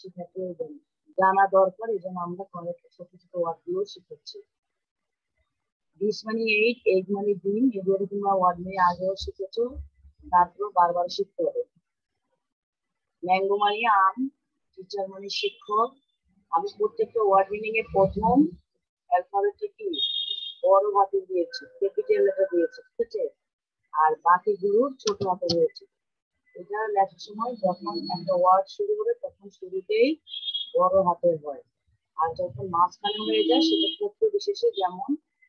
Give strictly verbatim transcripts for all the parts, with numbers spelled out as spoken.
সেটা প্রয়োজন, জানা দরকার। এই জন্য আমরা অনেক ছোট ছোট ওয়ার্ড গুলো শিখেছি। ডিশ মানে এইট, এগ মানে ডিম, এগুলো তোমরা ওয়ার্ড নিয়ে আগেও শিখেছো, তারপর বারবার শিখতে হবে। ম্যাঙ্গো মানে আম, টিচার মানে শিক্ষক। আমি প্রত্যেকটা ওয়ার্ড মিনিং এর প্রথম অ্যালফাবেটে কি বড় হাতে দিয়েছি, ক্যাপিটাল লেটার দিয়েছি, ঠিক আছে, আর বাকিগুলো ছোট হাতে রয়েছে। এটা লেখার সময় যখন একটা ওয়ার্ড শুরু হবে তখন শুরুতেই বড় হাতের হয়, আর যখন মাঝখানে হয়ে যায় সেটা ক্ষেত্র বিশেষে, যেমন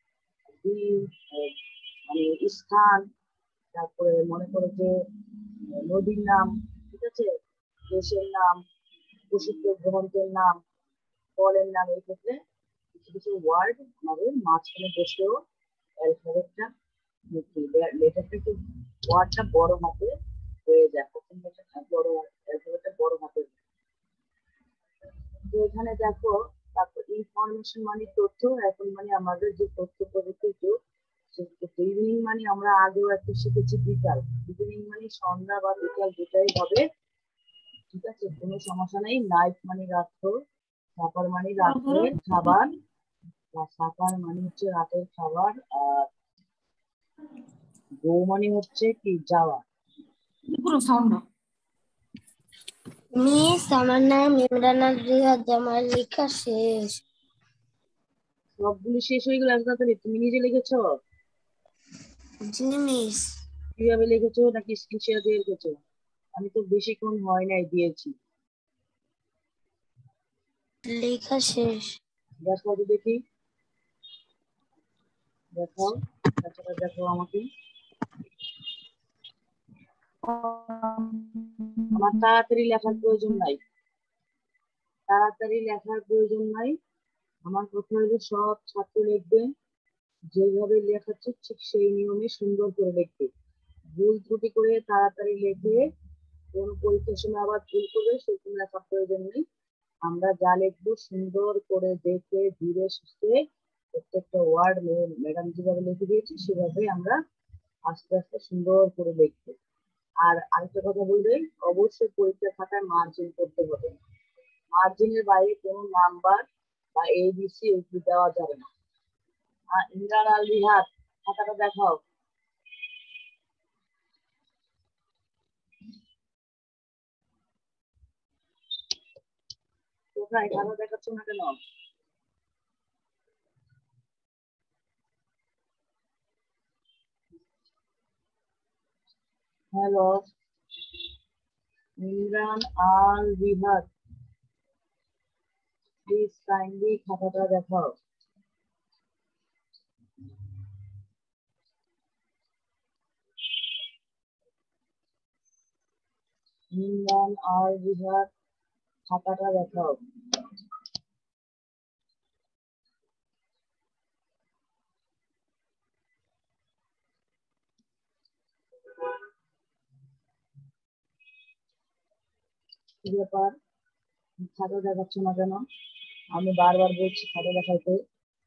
মানে স্থান, তারপরে মনে করো যে নদীর নাম, ঠিক আছে, দেশের নাম, প্রসিদ্ধ গ্রন্থের নাম, ফলের নাম, এই ক্ষেত্রে কিছু কিছু ওয়ার্ড আমাদের মাঝখানে বসেও অ্যালফাবেটটা লেটারটা একটু ওয়ার্ডটা বড় হাতে হয়ে যায়, প্রথম লেটারটা বড় অ্যালফাবেটটা বড় হাতে। তো এখানে দেখো, তারপর ইনফরমেশন মানে তথ্য, এখন মানে আমাদের যে তথ্য প্রযুক্তির যুগ। ইভিনিং মানে আমরা আগেও একটা শিখেছি বিকাল, ইভিনিং মানে সন্ধ্যা বা বিকাল দুটাই হবে, ঠিক আছে, কোনো সমস্যা নেই। নাইট মানে রাত্র, সাপার মানে রাত্রের খাবার, সাপার মানে হচ্ছে রাতের খাবার, আর গো মানে হচ্ছে কি যাওয়া। পুরো সাউন্ড মিস, আমার নাম ইমরান রিহাদ, আমার লেখা শেষ। সবগুলো শেষ হয়ে গেল একসাথে? তুমি নিজে লিখেছো? জি মিস। কিভাবে লিখেছো, নাকি স্ক্রিন শেয়ার দিয়ে লিখেছো? আমি তো বেশিক্ষণ হয় নাই দিয়েছি। লেখা শেষ। দেখো তো দেখি, দেখো, তাছাড়া দেখো আমাকে। আমার তাড়াতাড়ি লেখার প্রয়োজন নাই, তাড়াতাড়ি লেখার প্রয়োজন নাই। আমার কথা হলো সব ছাত্র লিখবে যেভাবে লেখাচ্ছে ঠিক সেই নিয়মে সুন্দর করে লিখবে। ভুল ত্রুটি করে তাড়াতাড়ি লিখে কোন পরীক্ষার সময় আবার ভুল করবে সেরকম লেখার প্রয়োজন নেই। আমরা যা লিখবো সুন্দর করে দেখে ধীরে সুস্থে প্রত্যেকটা ওয়ার্ড ম্যাডাম যেভাবে লিখে দিয়েছে সেভাবে আমরা আস্তে আস্তে সুন্দর করে লিখবো। আর আরেকটা কথা বলবে, অবশ্যই পরীক্ষা খাতায় মার্জিন করতে হবে, মার্জিনের বাইরে কোনো নাম্বার বা এবিসি এগুলো দেওয়া যাবে না। আর ইমরান আল রিহাদ, খাতাটা দেখাও। কোথায় খাতা দেখাচ্ছ না কেন? Hello, Imran Al Rihad, please kindly খাতাটা দেখাও। ইমরান আল রিহাদ, খাতাটা দেখাও। কি ব্যাপার, খাতা দেখাচ্ছ না কেন? আমি বারবার বলছি খাতা দেখাইতে।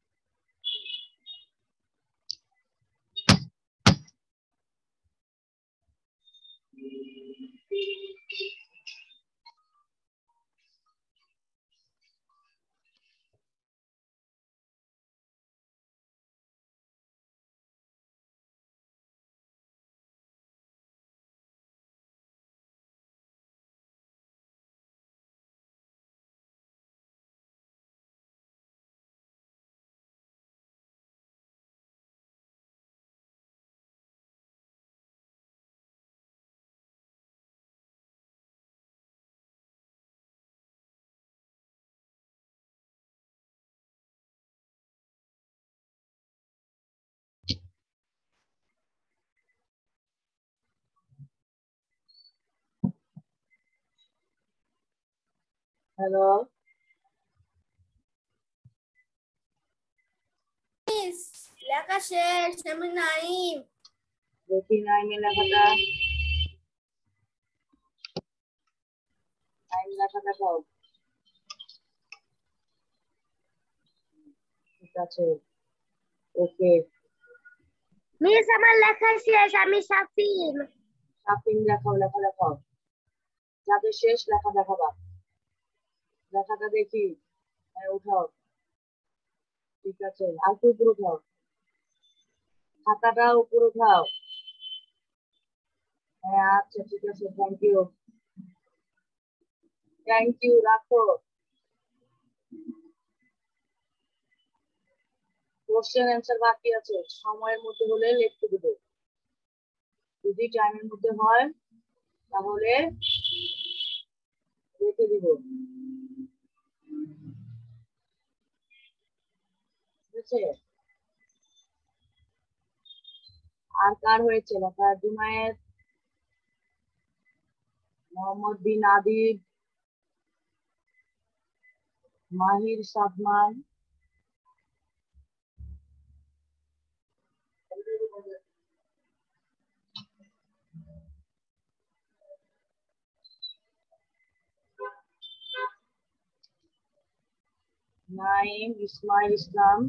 হ্যালো, মিস, লেখা শেষ, আমি নাইম। দেখি নাইমের লেখাটা, নাইম লেখা দেখাও। ঠিক আছে, ওকে। মিস, আমার লেখা শেষ, আমি সাফিন। সাফিন দেখাও, লেখা দেখাও, যাদের শেষ লেখা দেখাবা। লেখাটা দেখি। হ্যাঁ উঠাও, ঠিক আছে, আর একটু উপরে উঠাও, খাতাটা উপরে উঠাও। হ্যাঁ আচ্ছা ঠিক আছে, থ্যাংক ইউ, থ্যাংক ইউ, রাখো। কোশ্চেন অ্যান্সার বাকি আছে, সময়ের মধ্যে হলে লিখতে দেবো, যদি টাইমের মধ্যে হয় তাহলে লিখে দিব, ঠিক আছে। আর কার হয়েছে লেখা? জুনায়েদ, মোহাম্মদ বিন আদিব, মাহির সাদমান, নাইম, ইসমাইল ইসলাম,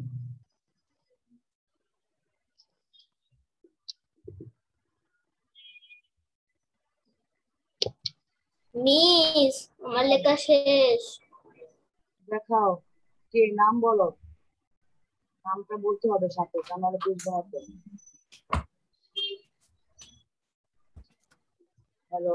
মিস আমার লেখা শেষ। দেখাও, কে নাম বলো, নামটা বলতে হবে সাথে, তাহলে বুঝবো না তো। হ্যালো,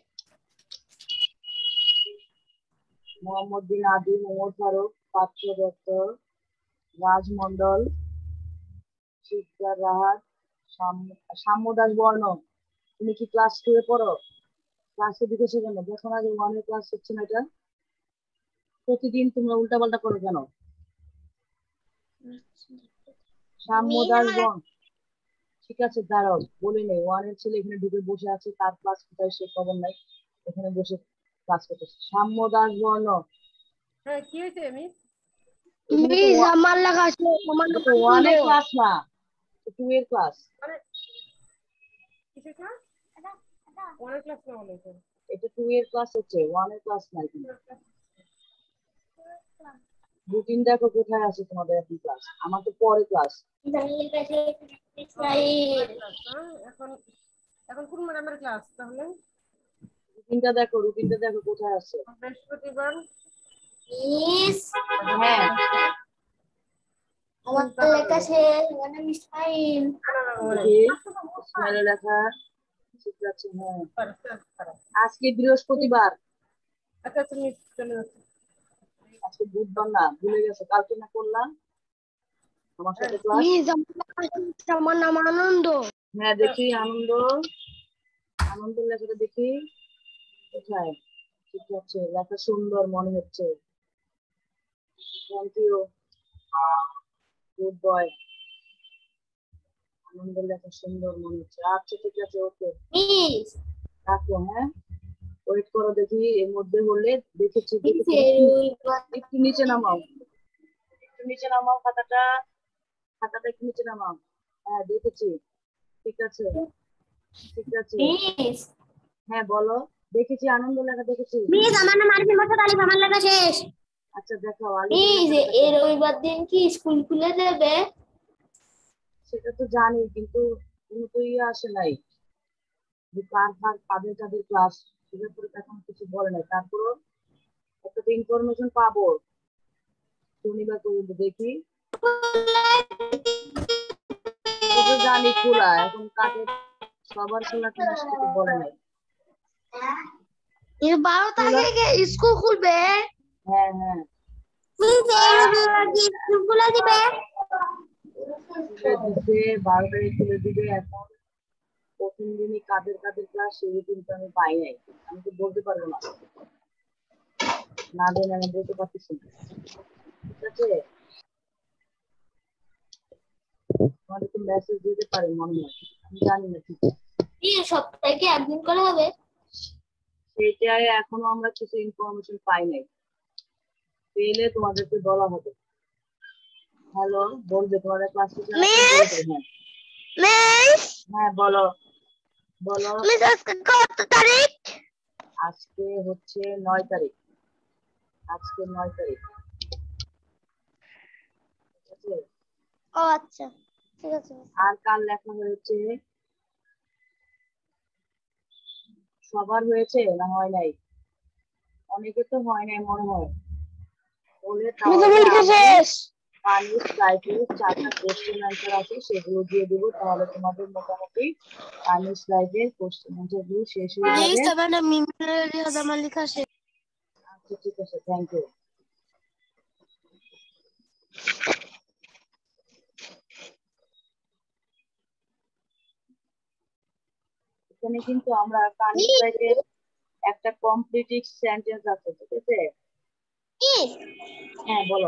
মোহাম্মদ বিন আদি, মোহাম্মদ ফারুক, পাত্র দত্ত, রাজ মন্ডল, শিকদার রাহাত, সাম্য সাম্য দাস বর্ণ। তুমি কি ক্লাস টু এ পড়ো? ক্লাসে দিতেছো কেন? দেখো না যে ওয়ানের ক্লাস হচ্ছে না, এটা প্রতিদিন তোমরা উল্টা পাল্টা করো কেন? সাম্য মিস দাস আমার বর্ণ, ঠিক আছে দাঁড়াও, বলি নেই, ওয়ানের ছেলে এখানে ঢুকে বসে আছে, তার ক্লাস কোথায় সে খবর নাই, এখানে বসে ক্লাস করতেছে। সাম্য দাস বর্ণ, হ্যাঁ কি হয়েছে মিস? এখানে তো মিস আমার লেখা শেষ। আমার এটা নাম তো আনন্দ। ওয়ানের ক্লাস না, টু এর ক্লাস। মানে কিসের ক্লাস? অনেক ক্লাস না মনে হচ্ছে। এটা টু এর ক্লাস হচ্ছে, ওয়ানের ক্লাস নাই কিন্তু। রুটিন দেখো কোথায় আছে তোমাদের এখন ক্লাস, আমার তো পরে ক্লাস। আমার লেখা শেষ। পরের ইসরাইল। ক্লাস না এখন, এখন কোন ম্যাডামের ক্লাস তাহলে? রুটিনটা দেখো, রুটিনটা দেখো কোথায় আছে। বৃহস্পতিবার। মিস হ্যাঁ আমার লেখা শেষ। আমার নাম ইসরাইল। দেখি, ইসমাইলের লেখা ঠিক আছে। হ্যাঁ আজকে বৃহস্পতিবার, আচ্ছা আচ্ছা মিস চলে যাচ্ছে। আজকে বুধবার না, ভুলে গেছো, কালকে না করলাম আমার সাথে ক্লাস। মিস আমার লেখা শেষ। আমার নাম আনন্দ। হ্যাঁ দেখি আনন্দ, আনন্দের লেখাটা দেখি কোথায়, ঠিক আছে, লেখা সুন্দর মনে হচ্ছে, থ্যাংক ইউ, গুড বয়, আনন্দের লেখা সুন্দর মনে হচ্ছে, আচ্ছা ঠিক আছে, ওকে মিস রাখো। হ্যাঁ ওয়েট করো, দেখি এর মধ্যে হলে, দেখেছি মিস দেখেছি, এর একটু ওই একটু নিচে নামাও, একটু নিচে নামাও খাতাটা, খাতাটা একটু নিচে নামাও। হ্যাঁ দেখেছি, ঠিক আছে, ঠিক আছে। মিস হ্যাঁ বলো, দেখেছি আনন্দ লেখা দেখেছি। মিস আমার নাম আরিফিন মোর্শেদ আলিফ। আমার লেখা শেষ। আচ্ছা দেখাও আলিফের মিস লেখাটা এর দেখাও। রবিবার দিন কি স্কুল খুলে দেবে? সেটা তো জানি, কিন্তু কোনো তো ইয়ে আসে নাই, যে কার কার কাদের কাদের ক্লাস, সেটার পরে তো এখন কিছু বলে নাই, তারপরও একটা তো ইনফরমেশন পাবো শনিবার পর্যন্ত, দেখি। এটা তো জানি খোলা, এখন কাদের সবার খোলা কিনা সেটা তো বলে নাই। এই বারো খোলা, তারিখে স্কুল খুলবে। হ্যাঁ হ্যাঁ মিস এই রবিবার কি স্কুল খুলে দিবে? খুলে দিবে, বারো তারিখ খুলে দিবে। এখন প্রথম দিনই কাদের কাদের ক্লাস সেগুলো কিন্তু আমি পাই নাই, আমি তো বলতে পারবো না, না জেনে আমি বলতে পারতেছি না, ঠিক আছে। আমাদের তো মেসেজ দিতে পারে মনে হয়, আমি জানি না ঠিক, এই সপ্তাহে কি একদিন করে হবে? সেটাই এখনো আমরা কিছু ইনফরমেশন পাই নাই, পেলে তোমাদেরকে বলা হবে। হ্যালো, বলবে তোমাদের ক্লাস টিচার আছে, মিস বলবে। হ্যাঁ মিস হ্যাঁ বলো, বলো। মিস আজকে কত তারিখ? আজকে হচ্ছে নয় তারিখ, আজকে নয় তারিখ, ঠিক আছে। ও আচ্ছা ঠিক আছে। আর কার লেখা হয়েছে? সবার হয়েছে না হয় নাই? অনেকে তো হয় নাই মনে হয়। বলে মিস তাহলে আমার লেখা আমি শেষ। পানির স্লাইডে চারটা কোশ্চেন অ্যান্সার আছে সেগুলো দিয়ে দেবো, তাহলে তোমাদের মোটামুটি পানির স্লাইডের কোশ্চেন অ্যান্সার গুলো শেষ হয়ে যাবে। মিস আমার নাম মিমির আমার লেখা শেষ। আচ্ছা ঠিক আছে, থ্যাংক ইউ। এখানে কিন্তু আমরা পানির স্লাইডের একটা কমপ্লিটিভ সেন্টেন্স আছে, ঠিক আছে? মিস হ্যাঁ বলো।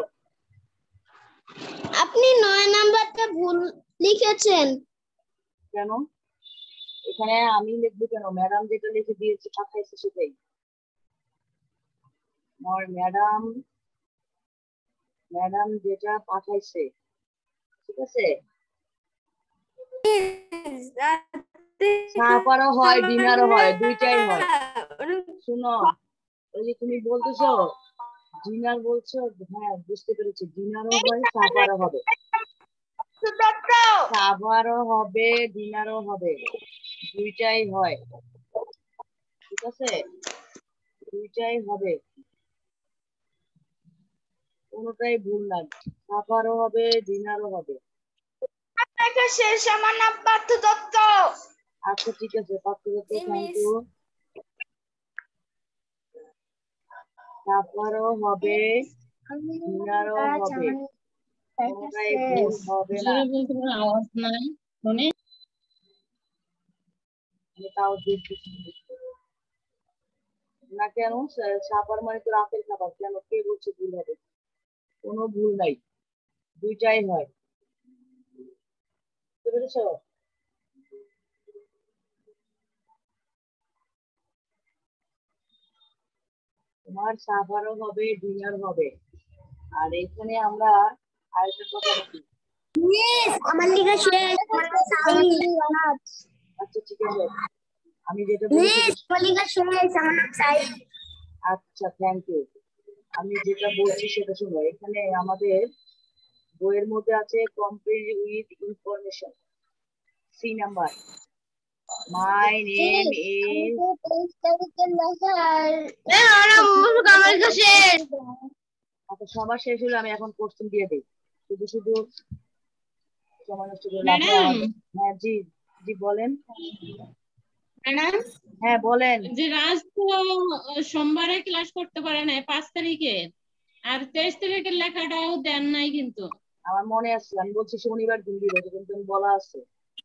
আপনি নয় নাম্বারটা ভুল লিখেছেন। কেন? এখানে আমি লিখবো কেন? ম্যাডাম যেটা লিখে দিয়েছে পাঠাইছে সেটাই। আমার ম্যাডাম ম্যাডাম যেটা পাঠাইছে, ঠিক আছে? সাপারও হয় ডিনারও হয়, দুইটাই হয়। শুনো, ওই যে তুমি বলতেছো ডিনার বলছো, হ্যাঁ বুঝতে পেরেছি, ডিনারও হয় সাপারও হবে, সাপারও হবে ডিনারও হবে, দুইটাই হয়, ঠিক আছে? দুইটাই হবে, কোনোটাই ভুল না, সাপারও হবে ডিনারও হবে। শেষ আমার নাম পার্থ দত্ত। আচ্ছা ঠিক আছে পার্থ দত্ত, থ্যাংক ইউ। সাপারও হবে ডিনারও হবে, কোনোটাই ভুল হবে না। আওয়াজ নাই শুনে। আমি তাও দেখতেছি না। কেন? সাপার মানে তো রাতের খাবার, কেন কে বলছে ভুল হবে? কোনো ভুল নাই, দুইটাই হয়, বুঝতে পেরেছো? তোমার সাপারও হবে ডিনার হবে। আর এখানে আমরা আরেকটা কথা বলি। মিস আমার লেখা শেষ। আচ্ছা ঠিক আছে, আমি যেটা বলেছি মিস আমার লেখা শেষ। আমার নাম সাইদ। আচ্ছা থ্যাংক ইউ। আমি যেটা বলছি সেটা শুনো, এখানে আমাদের বইয়ের মধ্যে আছে complete with information, C number. My name is, আচ্ছা সবার শেষ হলে আমি এখন কোশ্চেন দিয়ে দিই, শুধু শুধু সময় নষ্ট করে লাভ নেই আমাদের। হ্যাঁ জি জি বলেন। ম্যাডাম, হ্যাঁ বলেন। যে রাজ তো সোমবারে ক্লাস করতে পারে নাই, পাঁচ তারিখে, আর তেইশ তারিখের লেখাটাও দেন নাই কিন্তু। আমার মনে আছে, আমি বলছি শনিবার দিন দিব, কিন্তু আমি বলা আছে।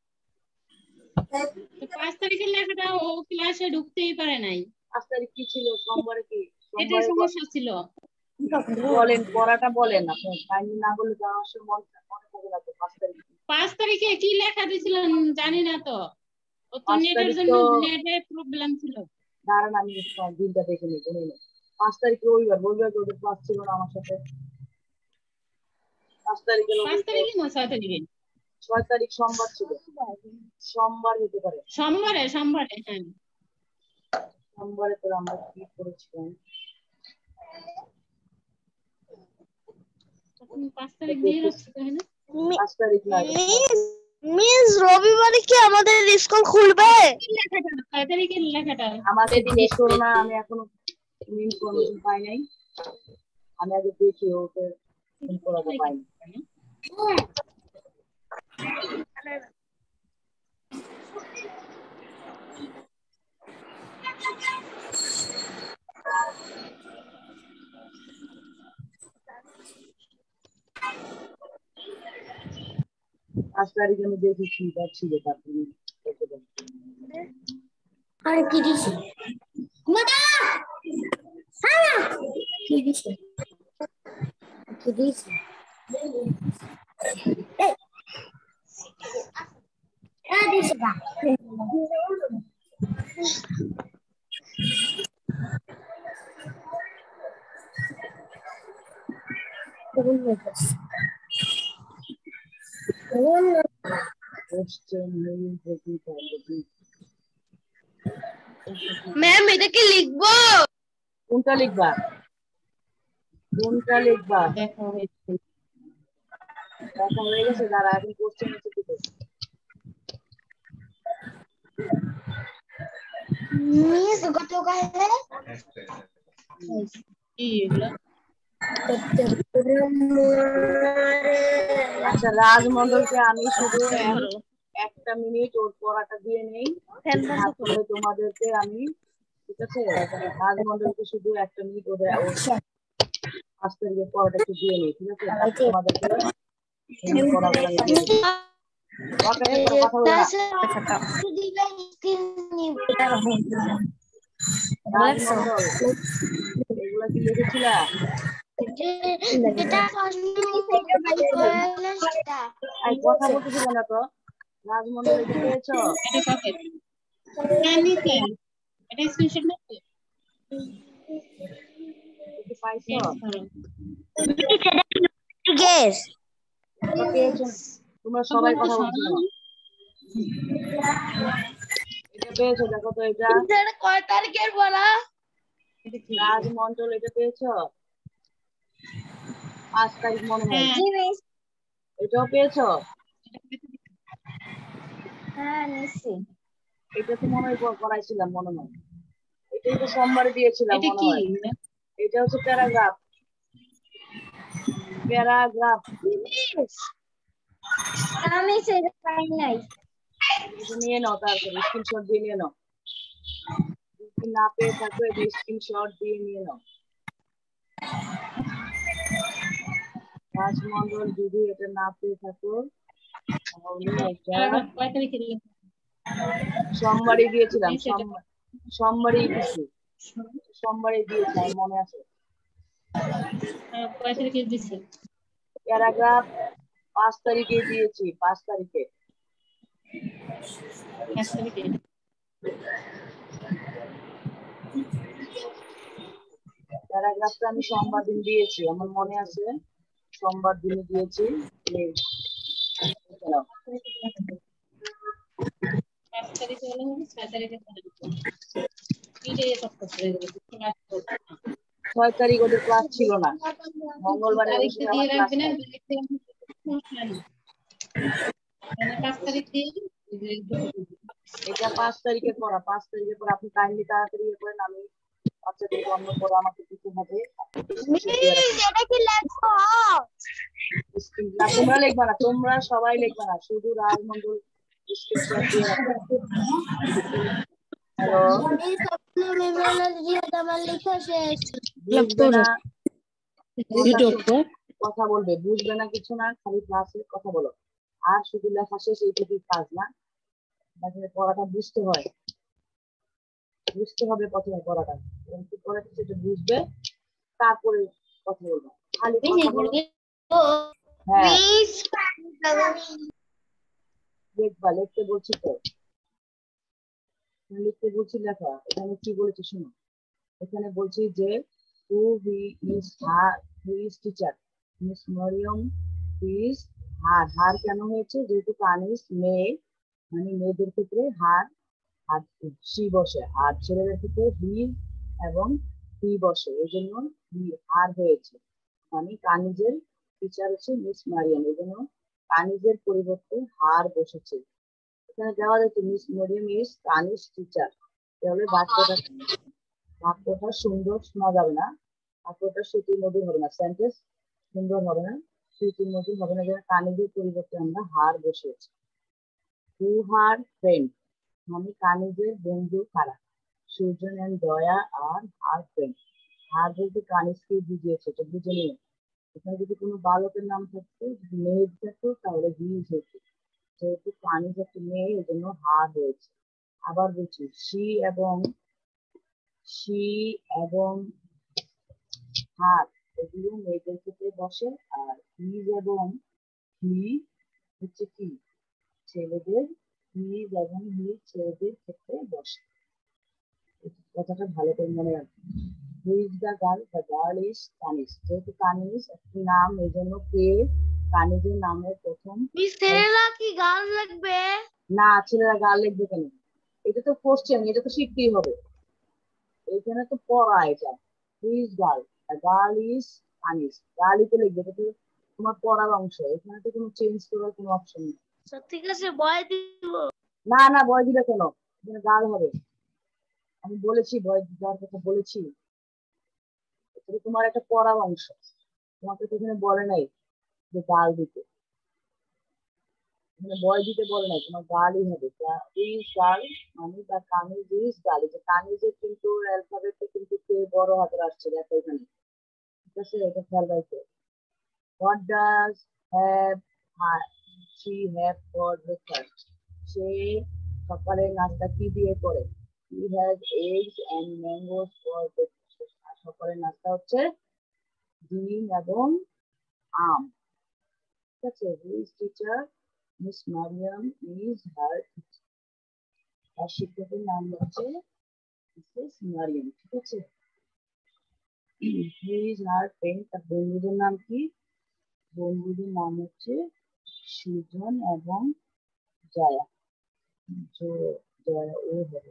তো পাঁচ তারিখের লেখাটা ও ক্লাসে ঢুকতেই পারে নাই, পাঁচ তারিখ কি ছিল? সোমবারে কি? এটা সোমবারে সমস্যা ছিল। বলেন, পড়াটা বলেন। আপনি টাইম না বললে তো আমার সময় মনে মনে থাকে না তো। পাঁচ তারিখ পাঁচ তারিখে কি লেখা দিয়েছিলেন জানি না তো, ও তো পাঁচ নেটের তারিখ জন্য, তো নেটের প্রবলেম ছিল। দাঁড়ান আমি দিনটা দেখে নিই, বলে নিই। পাঁচ তারিখ রবিবার, রবিবার তো ওদের ক্লাস ছিল না আমার সাথে। পাঁচ তারিখে পাঁচ রবিবার, তারিখে না ছয় তারিখে? ছয় তারিখ সোমবার ছিল, সোমবার হতে পারে। সোমবারে, সোমবারে হ্যাঁ। সোমবারে তো আমরা কি করেছিলাম? তখন পাঁচ তারিখ দিয়ে রাখছে তাই না? পাঁচ তারিখ না, মিস রবিবারে কি আমাদের স্কুল খুলবে? লেখাটা ছয় তারিখের লেখাটা আমাকে জিজ্ঞেস করো না, আমি এখনো ইনফরমেশন পাই নাই। আমি আগে দেখি ওকে ফোন করাবো, পাইনি। পাঁচ তারিখে আমি দেখেছি ছিল, তারপরে আর কি দিছে? মাদা হ্যাঁ কি দিছে? কি দিছে? এই আ দিছে না। কোন মেসেজ? কোন কোশ্চেন নেই দেখি তারপরে। ম্যাম এটা কি লিখবো? কোনটা লিখবা? কোনটা লিখবা? দেখা হয়েছে। দেখা হয়ে গেছে, দাঁড়া এখন কোশ্চেন আছে কি? মিস গত কালে কি এগুলো? আচ্ছা রাজমন্ডলকে আমি শুধু এক- একটা মিনিট ওর পড়াটা দিয়ে নেই, তারপরে তোমাদেরকে আমি, ঠিক আছে, রাজমন্ডলকে শুধু একটা মিনিট ওদের ওর পাঁচ তারিখের পড়াটা একটু দিয়ে নেই, ঠিক আছে, তারপর তোমাদেরকে এমনি পড়াগুলো আমি দিয়ে দেবো। ওকে, কথা বলো না। রাজমন্ডল এগুলা কি লিখেছিলা? এই কথা বলতেছিল না তো। রাজমন্ডল এটা পেয়েছো? এটা কপি হ্যাঁ নিচে এটা স্ক্রিনশট নিতে এটা কি পাইছো? নেক্সট করো এটা পেয়েছো? তোমরা সবাই কথা বলছো। এটা পেয়েছো? দেখো তো এটা কয় তারিখের বলা? রাজমন্ডল এটা পেয়েছো? পাঁচ তারিখ মনে হয়। হ্যাঁ এটাও পেয়েছো? হ্যাঁ নিশ্চি। এটা তো মনে হয় করাইছিলাম মনে হয়। এটাই তো সোমবারে দিয়েছিলাম এটা মনে কি হয়। এটা হচ্ছে প্যারাগ্রাফ। প্যারাগ্রাফ আমি সেটা পাই নাই। এটা নিয়ে নাও, তাড়াতাড়ি স্ক্রিনশট দিয়ে নিয়ে নাও। যদি না পেয়ে থাকো এটা স্ক্রিনশট দিয়ে নিয়ে নাও। রাজমন্ডল যদি এটা না পেয়ে থাকো তাহলে এটা কয় তারিখে সোমবারে দিয়েছিলাম। দিয়েছে এটা সোমবার সোমবারেই দিছি, সোমবারে দিয়েছি আমার মনে আছে। কয় তারিখে দিছে প্যারাগ্রাফ পাঁচ তারিখে দিয়েছি, পাঁচ তারিখে। পাঁচ তারিখে প্যারাগ্রাফটা আমি সোমবার দিন দিয়েছি, আমার মনে আছে সোমবার দিনে দিয়েছি। এই, চলো। পাঁচ তারিখে হলো ছয় তারিখে এইটাই সব করে দেবো ছয় তারিখ ওদের ক্লাস ছিল না, মঙ্গলবারে ওদের তারিখটা সাথে দিয়ে আমার ক্লাস রাখবে না নাই। সমস্যা নেই মানে পাঁচ তারিখ দিয়ে এটা পাঁচ তারিখের পড়া, পাঁচ তারিখের পর আপনি কাইন্ডলি তাড়াতাড়ি ইয়ে করেন, আমি বাচ্চাদেরকে অন্য পড়া আমাকে দিতে হবে। এটা কি লেখো? না তোমরা লিখবা না, তোমরা সবাই লিখবা না, শুধু রাজমন্ডল স্ক্রিনশট দিয়ে রাখো। হ্যালো, আমার লেখা শেষ। বুঝবে না কথা বলবে, বুঝবে না কিছু না, খালি ক্লাসে কথা বলো আর শুধু লেখা শেষ, এইটুকুই কাজ না। আসলে পড়াটা বুঝতে হয়, বুঝতে হবে প্রথমে পড়াটা, এবং কি পড়াটা সেটা বুঝবে, তারপরে কথা বলবো, খালি কথা বলো। হ্যাঁ লিখবা, লিখতে বলছি তো, লিখতে বলছি লেখা। এখানে কি বলেছি শোনো, এখানে বলছি যে who he is her, who is teacher, miss Mariam is her. Her কেন হয়েছে? যেহেতু কানিস মেয়ে, মানে মেয়েদের ক্ষেত্রে হার আর সি বসে, আর ছেলেদের ক্ষেত্রে হি এবং হি বসে, এই জন্য হি হার হয়েছে। মানে কানিজের টিচার হচ্ছে মিস মারিয়াম, এই জন্য কানিজের পরিবর্তে হার বসেছে। এখানে দেওয়া যাচ্ছে miss Mariam is Kaniz teacher, তাহলে বাক্যটা বাক্যটা সুন্দর শোনা যাবে না, বাক্যটা শ্রুতি মধুর হবে না, সেন্টেন্স সুন্দর হবে না, শ্রুতি মধুর হবে না। যেন কানিজের পরিবর্তে আমরা হার বসেছি। হু হার ফ্রেন্ড, মানে কানিজের বন্ধু কারা? সুজন এন্ড দয়া আর হার ফ্রেন্ড। হার বলতে কানিজকে বুঝিয়েছে, এটা বুঝে নিও। এখানে যদি কোনো বালকের নাম থাকতো, যদি মেয়ে থাকতো তাহলে হিজ হতো, যেহেতু কানিজ একটা মেয়ে এই জন্য হার হয়েছে। আবার বলছি সি এবং সি এবং হার এগুলো মেয়েদের ক্ষেত্রে বসে, আর হিজ এবং হি হচ্ছে কি ছেলেদের, হিজ এবং হি ছেলেদের ক্ষেত্রে বসে। কথাটা ভালো করে মনে রাখবেন। Who is the girl? The girl is Kaniz. যেহেতু কানিজ একটি নাম, এই জন্য কে কানিজের নামের প্রথম। ছেলেরা কি গান লাগবে? না, ছেলেরা গার্ল লিখবে কেন? এটা তো কোশ্চেন, এটা তো শিখতেই হবে, এখানে তো পড়া। এটা who is girl, the girl is Kaniz, গার্লই তো লিখবে, এটা তো তোমার পড়ার অংশ, এখানে তো কোনো চেঞ্জ করার কোনো অপশন নেই। ঠিক আছে বয় দিব। না না, ভয় দিলে কেন? এখানে গার্ল হবে, আমি বলেছি ভয় দেওয়ার কথা বলেছি, এটা তোমার একটা পড়ার অংশ, তোমাকে তো এখানে বলে নাই যে গাল দিতে, এখানে বয় দিতে বলে নাই, তোমার গালই হবে। ইজ গাল মানে বা কামিজ ইজ গাল, যে কামিজের কিন্তু অ্যালফাবেটটা কিন্তু কে বড় হাতের আসছে দেখো এখানে, ঠিক আছে? এটা খেয়াল রাখো। What does have she have for breakfast, সে সকালের নাস্তা কি দিয়ে করে? He has eggs and mangoes for breakfast, সকালের নাস্তা হচ্ছে ডিম এবং আম, ঠিক আছে? Whose teacher miss Mariam is her teacher, তার শিক্ষকের নাম হচ্ছে মিসেস মারিয়াম, ঠিক আছে? হি ইজ হার ফ্রেন্ড, তার বন্ধুদের নাম কি? বন্ধুদের নাম হচ্ছে সুজন এবং জয়া, জয়া ও হবে।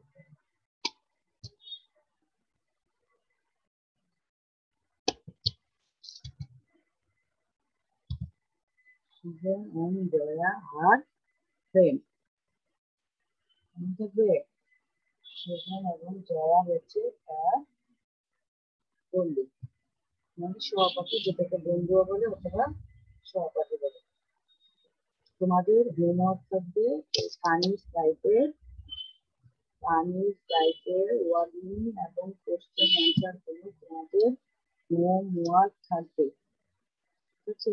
Sujon and Jaya are friend, মনে থাকবে? সুজন এবং জয়া হচ্ছে তার বন্ধু, মানে সহপাঠী, যেটাকে বন্ধু বলে অথবা সহপাঠী বলে। তোমাদের হোমওয়ার্ক থাকবে কানিজ টাইপের, কানিজ টাইপের ওয়ার্ড মিনিং এবং কোশ্চেন অ্যান্সার গুলো তোমাদের হোমওয়ার্ক থাকবে, ঠিক আছে?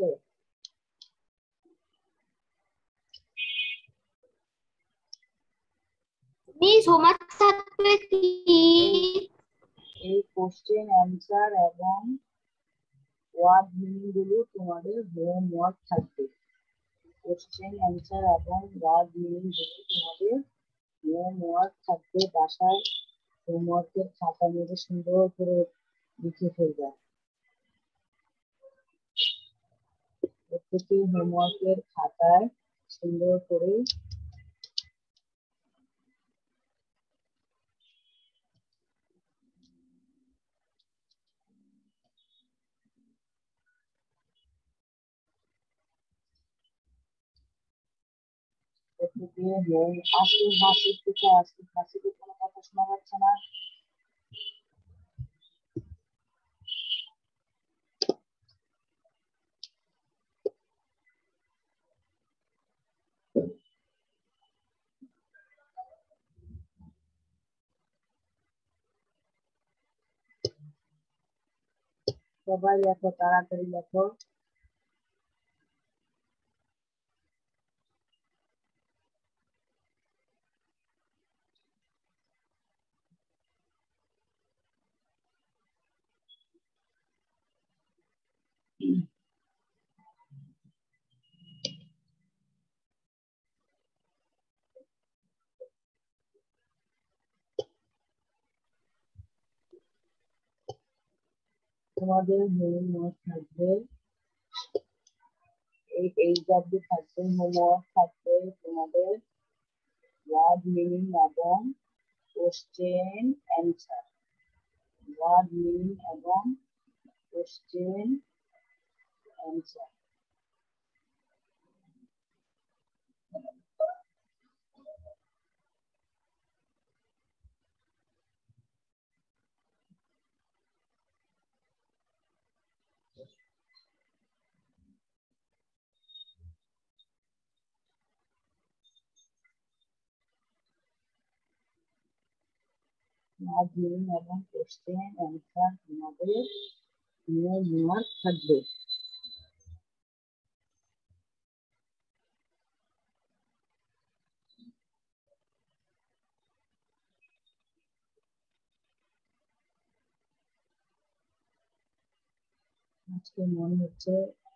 মিস হোমওয়ার্ক থাকবে কি? এই কোশ্চেন অ্যান্সার এবং ওয়ার্ড মিনিং গুলো তোমাদের হোমওয়ার্ক থাকবে, কোশ্চেন অ্যান্সার এবং ওয়ার্ড মিনিং গুলো তোমাদের হোমওয়ার্ক থাকবে। বাসায় হোমওয়ার্কের খাতার মধ্যে সুন্দর করে লিখে ফেলবে, প্রত্যেকটি হোমওয়ার্কের খাতায় সুন্দর করে প্রত্যেকটি হোম আজকে হাসির থেকে আজকে হাসিতে কোনো কথা শোনা যাচ্ছে না। সবাই লেখো, তাড়াতাড়ি লেখো। তোমাদের হোমওয়ার্ক থাকবে এই এই জাতীয় থাকবে, হোমওয়ার্ক থাকবে তোমাদের ওয়ার্ড মিনিং এবং কোশ্চেন অ্যান্সার, ওয়ার্ড মিনিং এবং কোশ্চেন অ্যান্সার। ওয়ার্ড মিনিং এবং কোশ্চেন অ্যান্সার তোমাদের হোমওয়ার্ক থাকবে। আজকে মনে হচ্ছে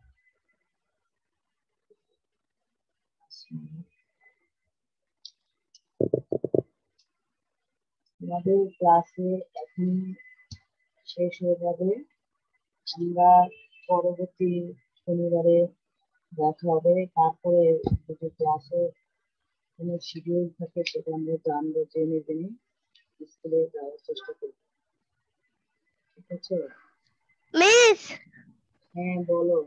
আমাদের ক্লাসে এখন শেষ হয়ে যাবে, আমরা পরবর্তী শনিবারে দেখা হবে। তারপরে যদি ক্লাসে কোনো শিডিউল থাকে সেটা আমরা জানবো, জেনে জেনে স্কুলে যাওয়ার চেষ্টা করব, ঠিক আছে? মিস হ্যাঁ বলো।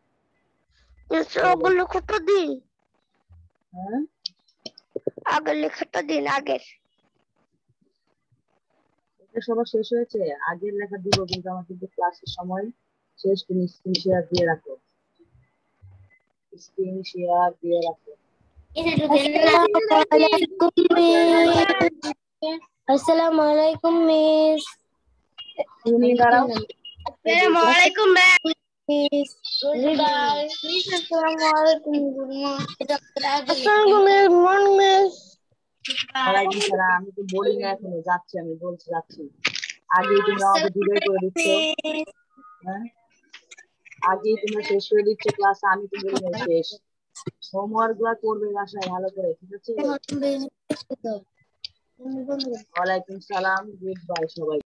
ওগুলো লেখাটা দিন, হ্যাঁ আগের লেখাটা দিন, আগের এটা সবার শেষ হয়েছে? আগের লেখা দিব কিন্তু আমার কিন্তু ক্লাসের সময় শেষ। তুমি স্ক্রিন শেয়ার দিয়ে রাখো, স্ক্রিন শেয়ার দিয়ে রাখো। আসসালামু আলাইকুম মিস। তুমি দাঁড়াও। আসসালামু আলাইকুম ম্যাম। মিস হৃদয়। মিস আসসালামু আলাইকুম গুরুমা। আসসালামু আলাইকুম মিস। ওয়ালাইকুম সালাম। আমি তো বলি না এখনো, যাচ্ছি, আমি বলছি যাচ্ছি। আগেই তুমি আমাকে বিদায় করে দিচ্ছ। হ্যাঁ, আগেই তোমরা শেষ করে দিচ্ছ ক্লাস, আমি তো বলি না শেষ। হোমওয়ার্ক গুলা করবে বাসায় ভালো করে, ঠিক আছে? ওয়ালাইকুম সালাম, গুড বাই সবাই।